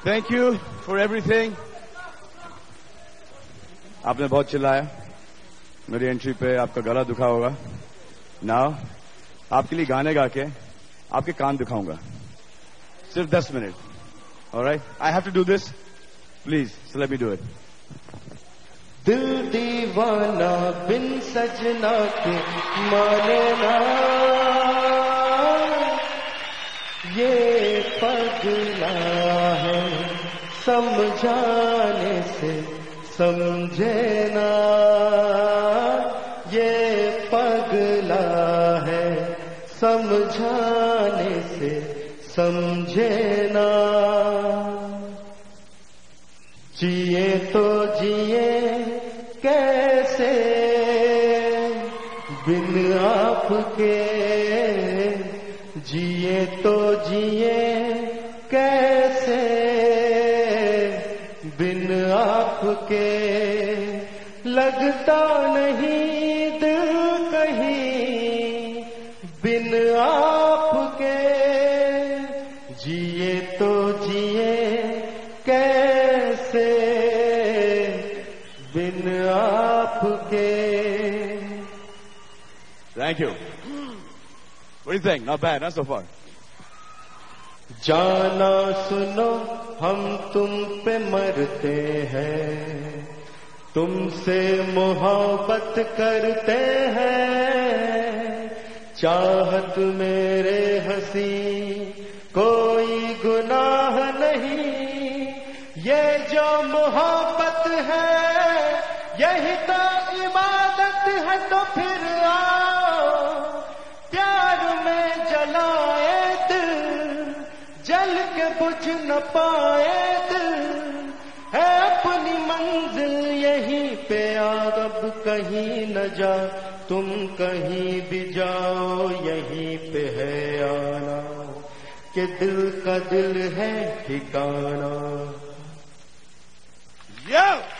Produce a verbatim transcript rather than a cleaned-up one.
Thank you for everything. आपने बहुत चिल्लाया मेरी एंट्री पे, आपका गला दुखा होगा। नाउ आपके लिए गाने गा के आपके कान दुखाऊंगा, सिर्फ दस मिनट। Alright, I have to do this, please, so let me do it. दिल दीवाना बिन सजना के माने ना, ये पगला है समझाने से समझे ना, ये पगला है समझाने से समझे ना। जिए तो जिए कैसे बिन आपके, जिए तो जिए कैसे बिन आपके, लगता नहीं दिल कहीं बिन आपके, जिए तो जिए कैसे बिन आपके। Thank you. What do you think? Not bad, not so far. जाना सुनो हम तुम पे मरते हैं, तुमसे मोहब्बत करते हैं, चाहत मेरे हंसी कोई गुनाह नहीं, ये जो मोहब्बत है यही तो इबादत है। तो फिर आओ प्यार में जलाए दिल, जल के बुझ न पाए दिल, है अपनी मंजिल यहीं पे अब कहीं न जा, तुम कहीं भी जाओ यहीं पे है आना, कि दिल का दिल है ठिकाना। Yo!